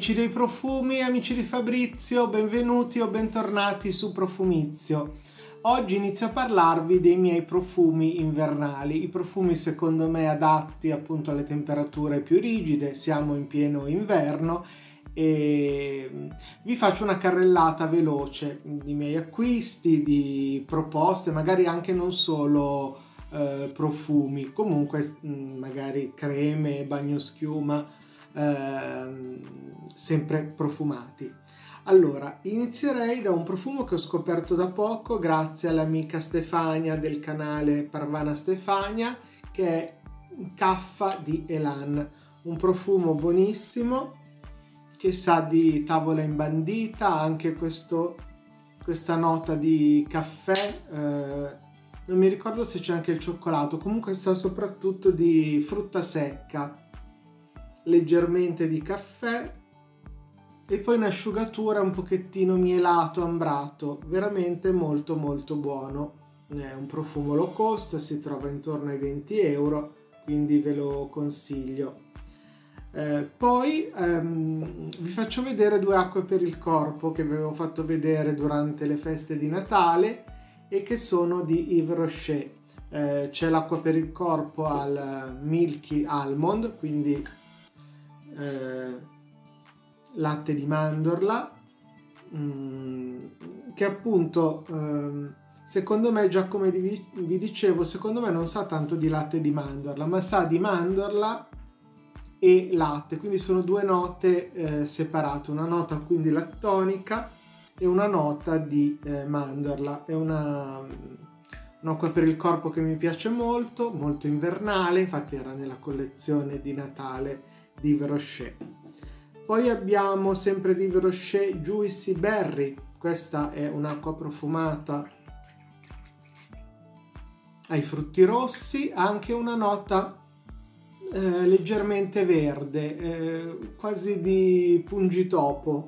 Amici dei profumi, amici di Fabrizio, benvenuti o bentornati su Profumizio. Oggi inizio a parlarvi dei miei profumi invernali, i profumi secondo me adatti appunto alle temperature più rigide, siamo in pieno inverno e vi faccio una carrellata veloce di miei acquisti, di proposte, magari anche non solo profumi, comunque magari creme, bagnoschiuma, sempre profumati. Allora, inizierei da un profumo che ho scoperto da poco grazie all'amica Stefania del canale Parvana Stefania, che è Caffa di Elan, un profumo buonissimo che sa di tavola imbandita, anche questa nota di caffè, non mi ricordo se c'è anche il cioccolato, comunque sa soprattutto di frutta secca, leggermente di caffè e poi un'asciugatura un pochettino mielato, ambrato, veramente molto molto buono. È un profumo low cost, si trova intorno ai 20 euro, quindi ve lo consiglio. Poi vi faccio vedere due acque per il corpo che vi avevo fatto vedere durante le feste di Natale e che sono di Yves Rocher. C'è l'acqua per il corpo al Milky Almond, quindi latte di mandorla, che appunto secondo me, già come vi dicevo, secondo me non sa tanto di latte di mandorla, ma sa di mandorla e latte, quindi sono due note separate, una nota quindi lattonica e una nota di mandorla. È un'acqua per il corpo che mi piace molto, molto invernale, infatti era nella collezione di Natale di Yves Rocher. Poi abbiamo sempre di Yves Rocher Juicy Berry, questa è un'acqua profumata ai frutti rossi, anche una nota leggermente verde, quasi di pungitopo,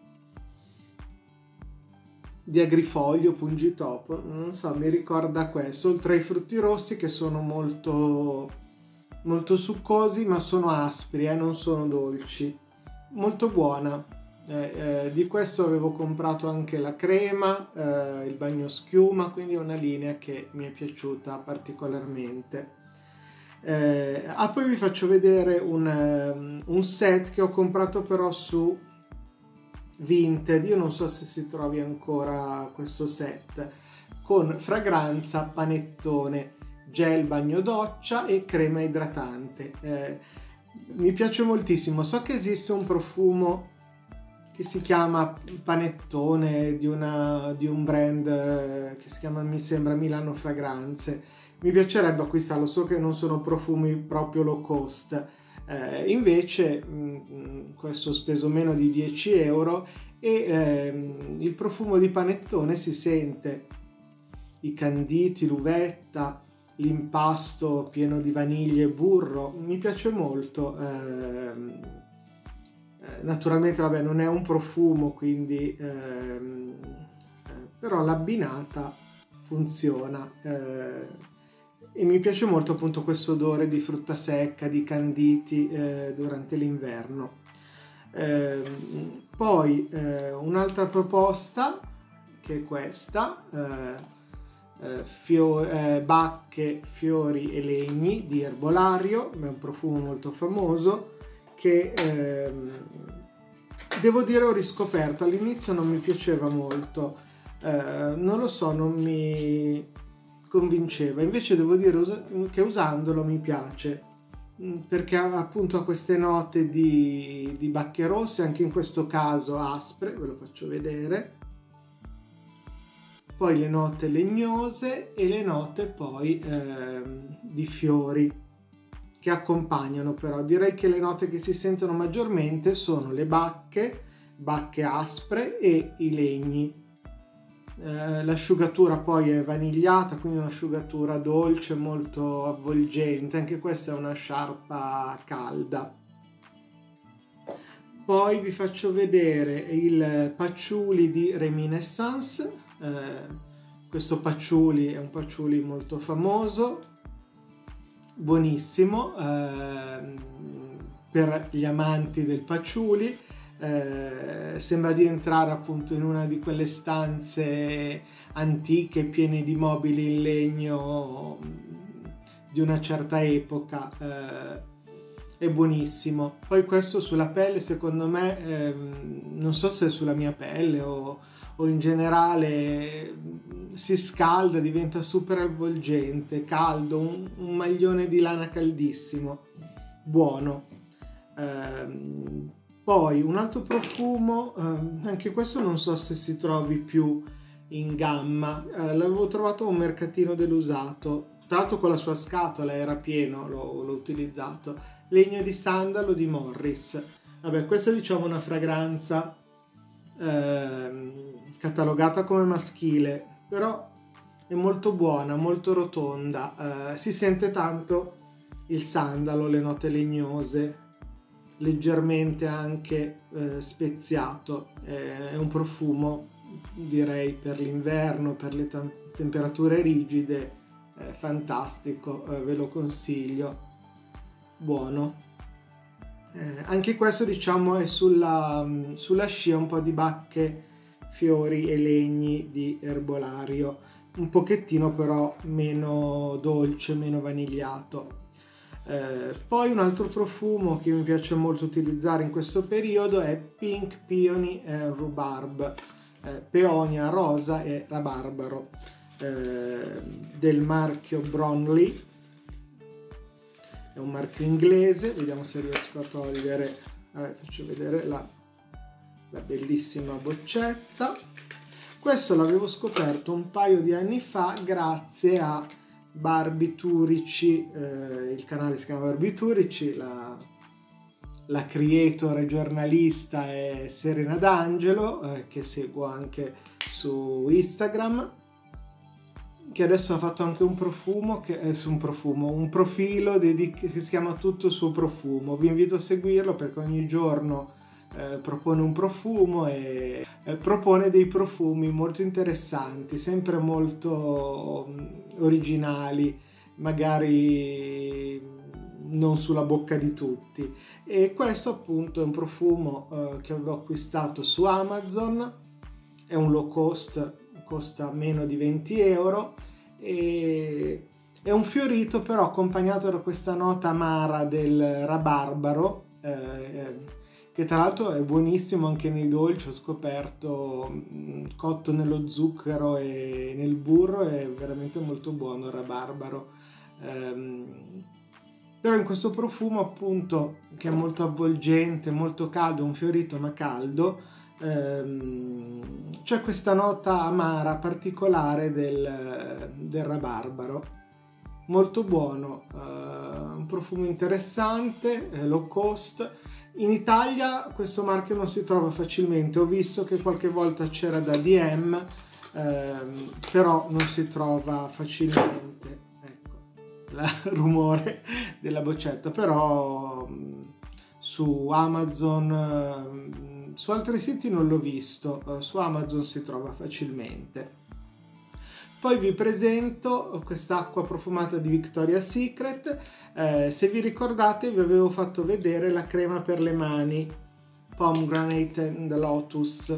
di agrifoglio, pungitopo, non so, mi ricorda questo, oltre ai frutti rossi che sono molto succosi, ma sono aspri, non sono dolci. Molto buona. Di questo avevo comprato anche la crema, il bagnoschiuma, quindi è una linea che mi è piaciuta particolarmente. Poi vi faccio vedere un set che ho comprato però su Vinted, io non so se si trovi ancora questo set, con fragranza, panettone, gel bagno doccia e crema idratante. Mi piace moltissimo. So che esiste un profumo che si chiama panettone di un brand che si chiama, mi sembra, Milano Fragranze. Mi piacerebbe acquistarlo, so che non sono profumi proprio low cost. Invece questo ho speso meno di 10 euro e il profumo di panettone si sente, i canditi, l'uvetta, l'impasto pieno di vaniglia e burro, mi piace molto. Naturalmente vabbè, non è un profumo, quindi però l'abbinata funziona e mi piace molto appunto questo odore di frutta secca, di canditi durante l'inverno. Poi un'altra proposta che è questa, bacche, fiori e legni di Erbolario, è un profumo molto famoso che devo dire ho riscoperto. All'inizio non mi piaceva molto, non lo so, non mi convinceva, invece devo dire che usandolo mi piace, perché appunto ha queste note di bacche rosse, anche in questo caso aspre, ve lo faccio vedere, poi le note legnose e le note poi di fiori che accompagnano. Però direi che le note che si sentono maggiormente sono le bacche aspre e i legni. L'asciugatura poi è vanigliata, quindi un'asciugatura dolce, molto avvolgente, anche questa è una sciarpa calda. Poi vi faccio vedere il patchouli di Reminiscence. Questo patchouli è un patchouli molto famoso, buonissimo per gli amanti del patchouli. sembra di entrare appunto in una di quelle stanze antiche piene di mobili in legno di una certa epoca. È buonissimo. Poi questo sulla pelle, secondo me, non so se è sulla mia pelle o in generale, si scalda, diventa super avvolgente, caldo, un maglione di lana caldissimo, buono. Poi un altro profumo, anche questo non so se si trovi più in gamma, l'avevo trovato a un mercatino dell'usato, tra l'altro con la sua scatola era pieno, l'ho utilizzato. Legno di sandalo di Morris. Vabbè, questa diciamo una fragranza catalogata come maschile, però è molto buona, molto rotonda, si sente tanto il sandalo, le note legnose, leggermente anche speziato. È un profumo, direi, per l'inverno, per le temperature rigide, fantastico, ve lo consiglio, buono. Anche questo diciamo è sulla scia un po' di bacche, fiori e legni di erbolario, un pochettino però meno dolce, meno vanigliato. Poi un altro profumo che mi piace molto utilizzare in questo periodo è Pink Peony and Rhubarb, peonia rosa e rabarbaro, del marchio Brownlee. È un marchio inglese, vediamo se riesco a togliere, faccio vedere la bellissima boccetta. Questo l'avevo scoperto un paio di anni fa grazie a Barbiturici, il canale si chiama Barbiturici, la creator e giornalista è Serena D'Angelo, che seguo anche su Instagram, che adesso ha fatto anche un profilo che si chiama Tutto Suo Profumo. Vi invito a seguirlo perché ogni giorno propone un profumo e propone dei profumi molto interessanti, sempre molto originali, magari non sulla bocca di tutti. E questo appunto è un profumo che avevo acquistato su Amazon, è un low cost, costa meno di 20 euro e è un fiorito però accompagnato da questa nota amara del rabarbaro, che tra l'altro è buonissimo anche nei dolci. Ho scoperto, cotto nello zucchero e nel burro, è veramente molto buono il rabarbaro. Però in questo profumo appunto, che è molto avvolgente, molto caldo, un fiorito ma caldo, c'è questa nota amara particolare del rabarbaro, molto buono, un profumo interessante, low cost. In Italia questo marchio non si trova facilmente, ho visto che qualche volta c'era da DM, però non si trova facilmente, ecco il rumore della boccetta, però su Amazon, su altri siti non l'ho visto, su Amazon si trova facilmente. Poi vi presento quest'acqua profumata di Victoria's Secret. Se vi ricordate vi avevo fatto vedere la crema per le mani Pomegranate and Lotus.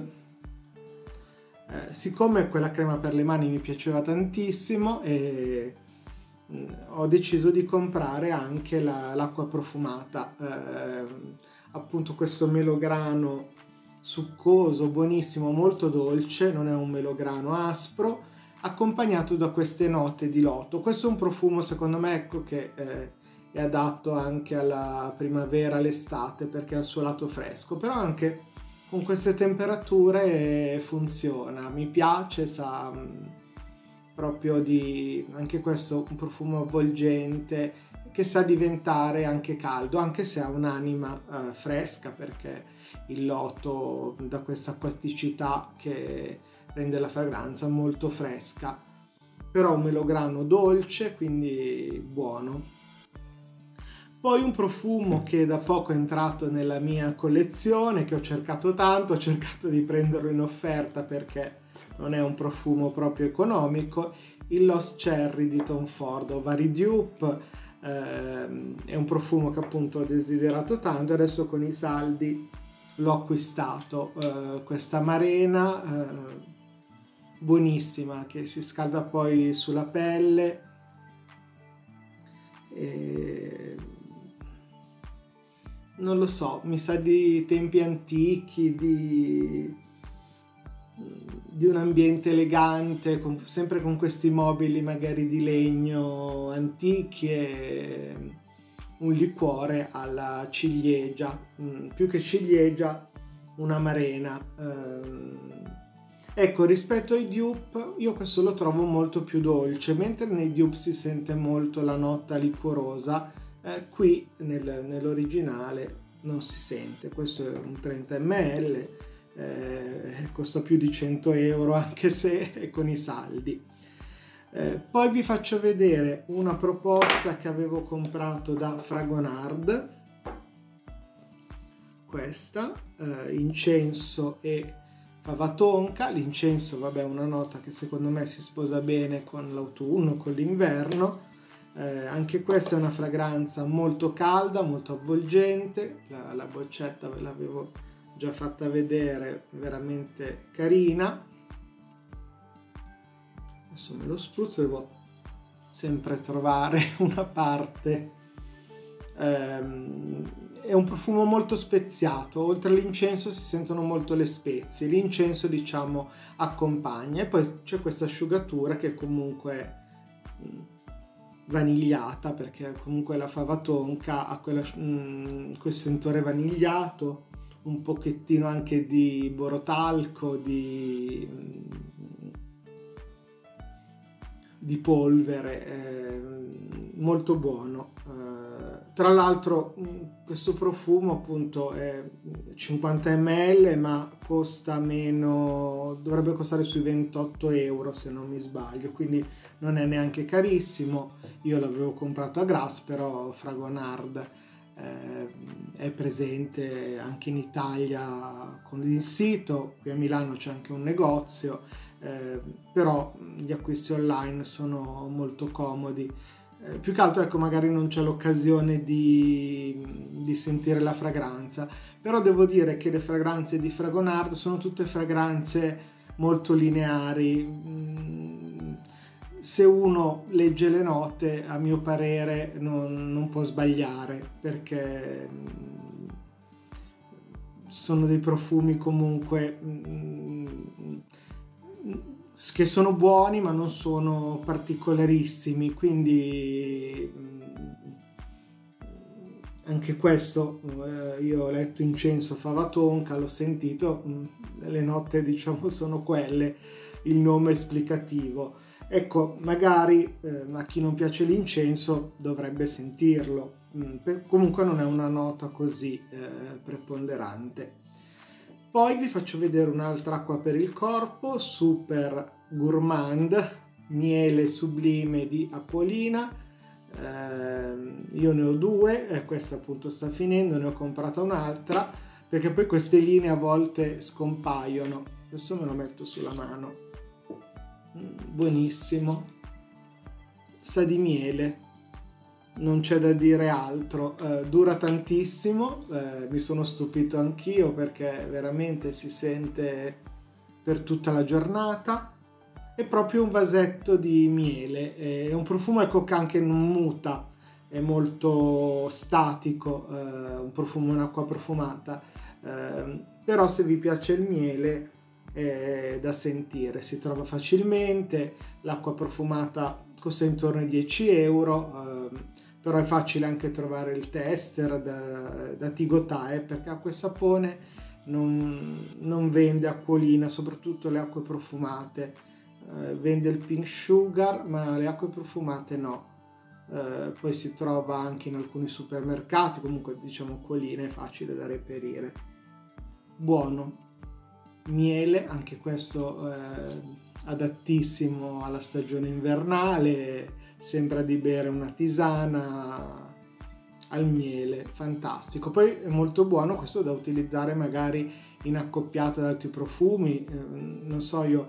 Siccome quella crema per le mani mi piaceva tantissimo, e ho deciso di comprare anche l'acqua profumata, appunto questo melograno succoso, buonissimo, molto dolce, non è un melograno aspro, accompagnato da queste note di loto. Questo è un profumo, secondo me, ecco, che è adatto anche alla primavera, all'estate, perché ha il suo lato fresco, però anche con queste temperature funziona, mi piace, sa proprio di, anche questo, un profumo avvolgente che sa diventare anche caldo, anche se ha un'anima fresca, perché il loto dà questa acquaticità che rende la fragranza molto fresca, però un melograno dolce, quindi buono. Poi un profumo che da poco è entrato nella mia collezione, che ho cercato tanto, ho cercato di prenderlo in offerta perché non è un profumo proprio economico, il Lost Cherry di Tom Ford Ovary Dupe. È un profumo che appunto ho desiderato tanto, adesso con i saldi l'ho acquistato, questa Marena, buonissima, che si scalda poi sulla pelle. Non lo so, mi sa di tempi antichi, di un ambiente elegante, sempre con questi mobili magari di legno antichi e un liquore alla ciliegia, più che ciliegia una Marena. Ecco, rispetto ai dupe io questo lo trovo molto più dolce, mentre nei dupe si sente molto la nota liquorosa, qui nell'originale non si sente. Questo è un 30 ml, costa più di 100 euro anche se è con i saldi. Poi vi faccio vedere una proposta che avevo comprato da Fragonard, questa, incenso e fava tonka. L'incenso, vabbè, è una nota che secondo me si sposa bene con l'autunno, con l'inverno. Anche questa è una fragranza molto calda, molto avvolgente. La boccetta ve l'avevo già fatta vedere, veramente carina. Adesso me lo spruzzo, devo sempre trovare una parte. È un profumo molto speziato, oltre all'incenso si sentono molto le spezie, l'incenso diciamo accompagna, e poi c'è questa asciugatura che comunque vanigliata, perché comunque la fava tonka ha quel sentore vanigliato, un pochettino anche di borotalco, di polvere, molto buono. Tra l'altro questo profumo appunto è 50 ml, ma costa meno, dovrebbe costare sui 28 euro se non mi sbaglio, quindi non è neanche carissimo. Io l'avevo comprato a Grasse, però Fragonard è presente anche in Italia con il sito, qui a Milano c'è anche un negozio, però gli acquisti online sono molto comodi. Più che altro, ecco, magari non c'è l'occasione di sentire la fragranza, però devo dire che le fragranze di Fragonard sono tutte fragranze molto lineari. Se uno legge le note, a mio parere non può sbagliare, perché sono dei profumi comunque che sono buoni ma non sono particolarissimi, quindi anche questo, io ho letto incenso fava tonka, l'ho sentito, le note diciamo sono quelle, il nome esplicativo. Ecco, magari a chi non piace l'incenso dovrebbe sentirlo, comunque non è una nota così preponderante. Poi vi faccio vedere un'altra acqua per il corpo, super gourmand, miele sublime di Acquolina. Io ne ho due, questa appunto sta finendo, ne ho comprata un'altra, perché poi queste linee a volte scompaiono. Adesso me lo metto sulla mano. Buonissimo, sa di miele, non c'è da dire altro, dura tantissimo, mi sono stupito anch'io perché veramente si sente per tutta la giornata. È proprio un vasetto di miele, è un profumo, ecco, che anche non muta, è molto statico, un profumo, un'acqua profumata, però se vi piace il miele è da sentire, si trova facilmente. L'acqua profumata costa intorno ai 10 euro, però è facile anche trovare il tester da Tigotae, perché acqua e sapone non vende Acquolina, soprattutto le acque profumate. Vende il pink sugar, ma le acque profumate no. Poi si trova anche in alcuni supermercati, comunque diciamo Acquolina è facile da reperire. Buono, miele, anche questo adattissimo alla stagione invernale, sembra di bere una tisana al miele, fantastico. Poi è molto buono questo da utilizzare magari in accoppiata ad altri profumi, non so, io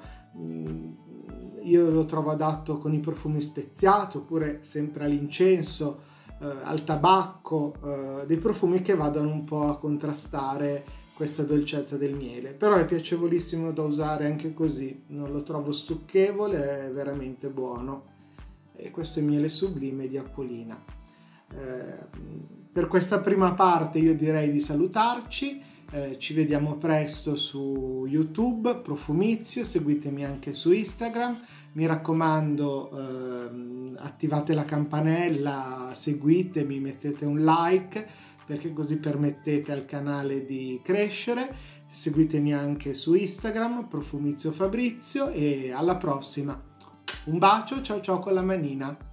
lo trovo adatto con i profumi speziati, oppure sempre all'incenso, al tabacco, dei profumi che vadano un po' a contrastare questa dolcezza del miele, però è piacevolissimo da usare anche così, non lo trovo stucchevole, è veramente buono. E questo è miele sublime di Acquolina. Per questa prima parte io direi di salutarci, ci vediamo presto su YouTube, Profumizio, seguitemi anche su Instagram, mi raccomando attivate la campanella, seguitemi, mettete un like perché così permettete al canale di crescere, seguitemi anche su Instagram, Profumizio Fabrizio, e alla prossima, un bacio, ciao ciao con la manina.